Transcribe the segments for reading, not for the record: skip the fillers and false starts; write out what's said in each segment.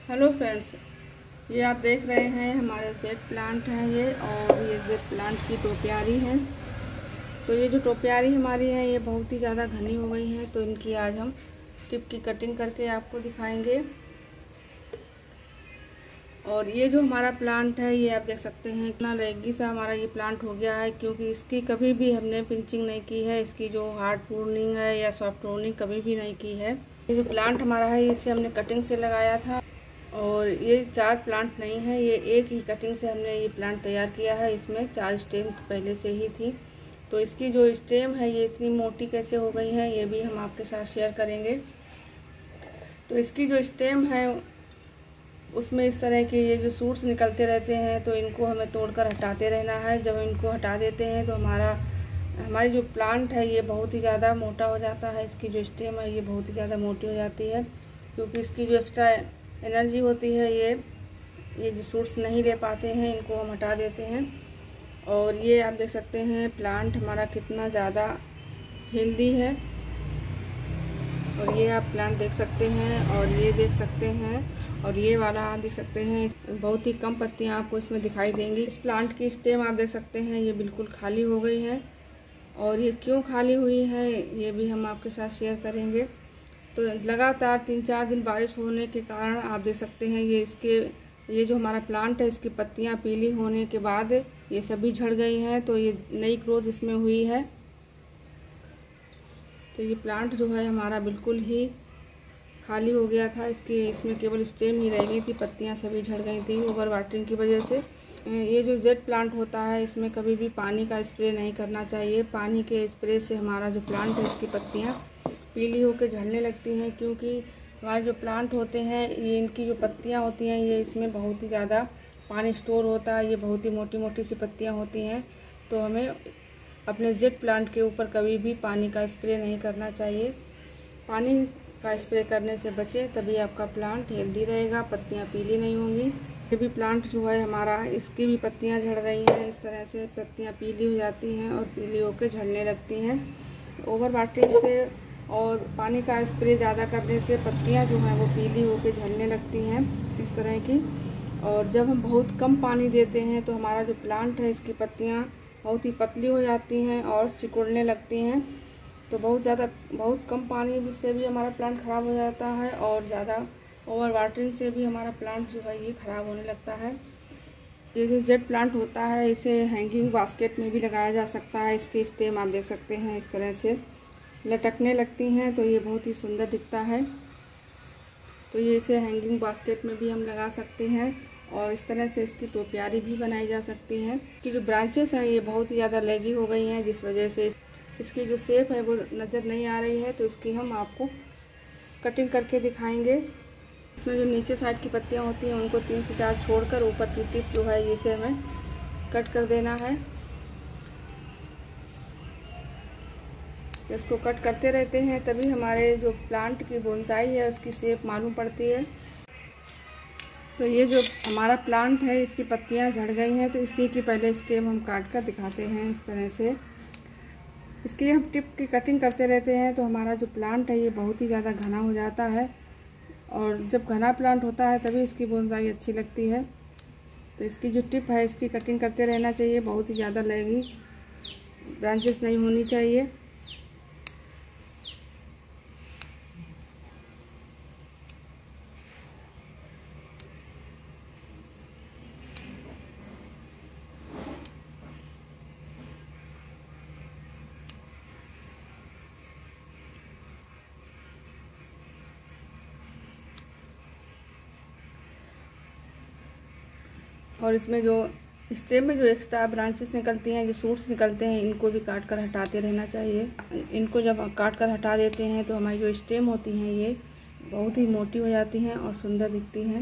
Hello friends, ये आप देख रहे हैं हमारे जेट प्लांट हैं ये। और ये जेट प्लांट की टोपियारी हैं। तो ये जो टोपियारी हमारी है ये बहुत ही ज़्यादा घनी हो गई हैं, तो इनकी आज हम टिप की कटिंग करके आपको दिखाएंगे। और ये जो हमारा प्लांट है ये आप देख सकते हैं कितना रेगी सा हमारा ये प्लांट हो गया है, क्योंकि इसकी कभी भी हमने पिंचिंग नहीं की है। इसकी जो हार्ड प्रूनिंग है या सॉफ्ट प्रूनिंग कभी भी नहीं की है। ये जो प्लांट हमारा है इसे हमने कटिंग से लगाया था। और ये 4 प्लांट नहीं है, ये एक ही कटिंग से हमने ये प्लांट तैयार किया है। इसमें 4 स्टेम पहले से ही थी। तो इसकी जो स्टेम है ये इतनी मोटी कैसे हो गई है ये भी हम आपके साथ शेयर करेंगे। तो इसकी जो स्टेम है उसमें इस तरह के ये जो सूट्स निकलते रहते हैं, तो इनको हमें तोड़कर हटाते रहना है। जब इनको हटा देते हैं तो हमारी जो प्लांट है ये बहुत ही ज़्यादा मोटा हो जाता है। इसकी जो स्टेम है ये बहुत ही ज़्यादा मोटी हो जाती है, क्योंकि इसकी जो एक्स्ट्रा एनर्जी होती है ये जो सूट्स नहीं ले पाते हैं, इनको हम हटा देते हैं। और ये आप देख सकते हैं प्लांट हमारा कितना ज़्यादा हेल्दी है। और ये आप प्लांट देख सकते हैं और ये देख सकते हैं और ये वाला आप देख सकते हैं, बहुत ही कम पत्तियां आपको इसमें दिखाई देंगी। इस प्लांट की स्टेम आप देख सकते हैं ये बिल्कुल खाली हो गई है। और ये क्यों खाली हुई है ये भी हम आपके साथ शेयर करेंगे। तो लगातार 3-4 दिन बारिश होने के कारण आप देख सकते हैं ये जो हमारा प्लांट है इसकी पत्तियां पीली होने के बाद ये सभी झड़ गई हैं। तो ये नई ग्रोथ इसमें हुई है। तो ये प्लांट जो है हमारा बिल्कुल ही खाली हो गया था। इसमें केवल स्टेम ही रह गई थी, पत्तियां सभी झड़ गई थी ओवर वाटरिंग की वजह से। ये जो जेट प्लांट होता है इसमें कभी भी पानी का स्प्रे नहीं करना चाहिए। पानी के स्प्रे से हमारा जो प्लांट है इसकी पत्तियां पीली होकर झड़ने लगती हैं, क्योंकि हमारे जो प्लांट होते हैं ये इनकी जो पत्तियां होती हैं ये इसमें बहुत ही ज़्यादा पानी स्टोर होता है। ये बहुत ही मोटी मोटी सी पत्तियां होती हैं। तो हमें अपने जेट प्लांट के ऊपर कभी भी पानी का स्प्रे नहीं करना चाहिए। पानी का स्प्रे करने से बचें, तभी आपका प्लांट हेल्दी रहेगा, पत्तियां पीली नहीं होंगी। ये भी प्लांट जो है हमारा इसकी भी पत्तियां झड़ रही हैं। इस तरह से पत्तियां पीली हो जाती हैं और पीली होकर झड़ने लगती हैं। ओवर वाटरिंग से और पानी का स्प्रे ज़्यादा करने से पत्तियां जो हैं वो पीली होकर झड़ने लगती हैं इस तरह की। और जब हम बहुत कम पानी देते हैं तो हमारा जो प्लांट है इसकी पत्तियां बहुत ही पतली हो जाती हैं और सिकुड़ने लगती हैं। तो बहुत कम पानी से भी हमारा प्लांट ख़राब हो जाता है, और ज़्यादा ओवर वाटरिंग से भी हमारा प्लांट जो है ये ख़राब होने लगता है। ये जो जेट प्लांट होता है इसे हैंगिंग बास्केट में भी लगाया जा सकता है। इसकी स्टेम आप देख सकते हैं इस तरह से लटकने लगती हैं, तो ये बहुत ही सुंदर दिखता है। तो ये इसे हैंगिंग बास्केट में भी हम लगा सकते हैं, और इस तरह से इसकी टोपियारी भी बनाई जा सकती हैं। इसकी जो ब्रांचेस हैं ये बहुत ही ज़्यादा लेगी हो गई हैं, जिस वजह से इसकी जो शेप है वो नज़र नहीं आ रही है। तो इसकी हम आपको कटिंग करके दिखाएंगे। इसमें जो नीचे साइड की पत्तियां होती हैं उनको 3 से 4 छोड़कर ऊपर की टिप जो है इसे हमें कट कर देना है। इसको कट करते रहते हैं तभी हमारे जो प्लांट की बोनसाई है उसकी शेप मालूम पड़ती है। तो ये जो हमारा प्लांट है इसकी पत्तियां झड़ गई हैं, तो इसी की पहले स्टेम हम काट कर दिखाते हैं इस तरह से। इसकी हम टिप की कटिंग करते रहते हैं तो हमारा जो प्लांट है ये बहुत ही ज़्यादा घना हो जाता है, और जब घना प्लांट होता है तभी इसकी बोनसाई अच्छी लगती है। तो इसकी जो टिप है इसकी कटिंग करते रहना चाहिए, बहुत ही ज़्यादा लगेगी ब्रांचेस नहीं होनी चाहिए। और इसमें जो स्टेम में जो एक्स्ट्रा ब्रांचेस निकलती हैं, जो सूट्स निकलते हैं, इनको भी काट कर हटाते रहना चाहिए। इनको जब काट कर हटा देते हैं तो हमारी जो स्टेम होती हैं ये बहुत ही मोटी हो जाती हैं और सुंदर दिखती हैं।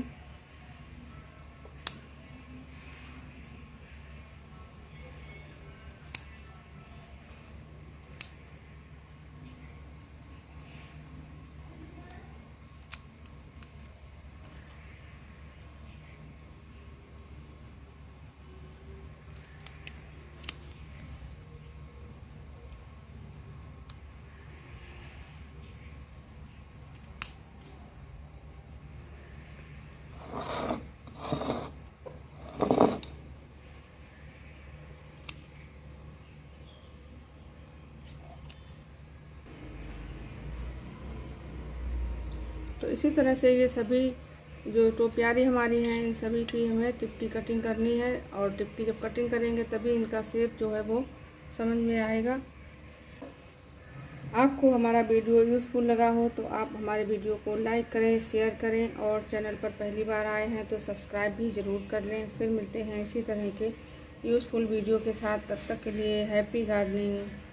तो इसी तरह से ये सभी जो टोपियारी हमारी हैं इन सभी की हमें टिप की कटिंग करनी है, और टिप की जब कटिंग करेंगे तभी इनका शेप जो है वो समझ में आएगा। आपको हमारा वीडियो यूज़फुल लगा हो तो आप हमारे वीडियो को लाइक करें, शेयर करें, और चैनल पर पहली बार आए हैं तो सब्सक्राइब भी ज़रूर कर लें। फिर मिलते हैं इसी तरह के यूज़फुल वीडियो के साथ। तब तक के लिए हैप्पी गार्डनिंग।